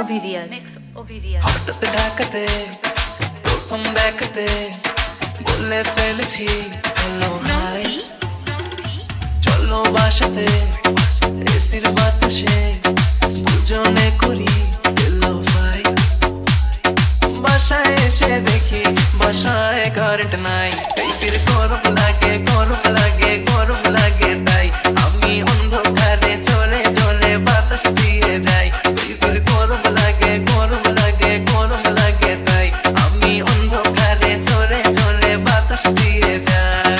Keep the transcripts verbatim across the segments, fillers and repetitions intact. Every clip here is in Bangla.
Ovidius. Mix Ovidius. হঠাৎ ডাকতে প্রথম দেখতে বলে ফেলেছি হ্যালো হাই চলো বাসাতে এসির বাতাসে দুজনে করি হ্যালো ভাই বাসায় এসে দেখি বাসায় কারেন্ট নাই পেটের গরম লাগে গরম লাগে গরম লাগে তাই আমি অন্ধকারে চলে চলে বাতাস দিয়ে যাই পেটের গরম লাগে গরম লাগে গরম লাগে তাই আমি অন্ধকারে চলে চলে বাতাস দিয়ে যাই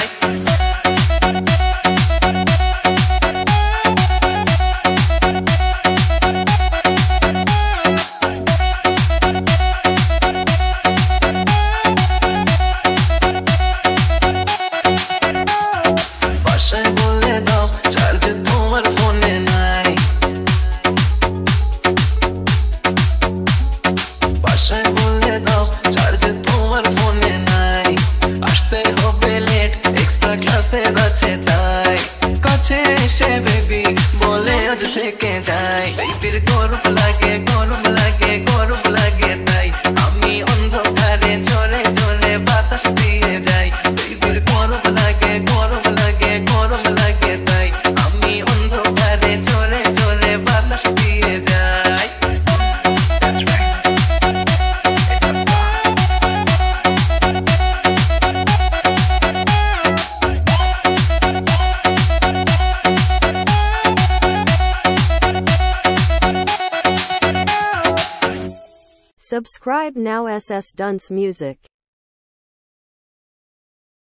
যাচ্ছে তাই কাছে এসে বেবি বলে আজ থেকে যাই পেটের গরম লাগে গরম লাগে গরম লাগে তাই আমি অন্ধকারে চলে চলে বাতাস দিয়ে যাই পেটের গরম লাগে গরম লাগে গরম লাগে তাই আমি অন্ধকারে চলে চলে বাতাস দিয়ে যাই Subscribe now S S Dunce Music.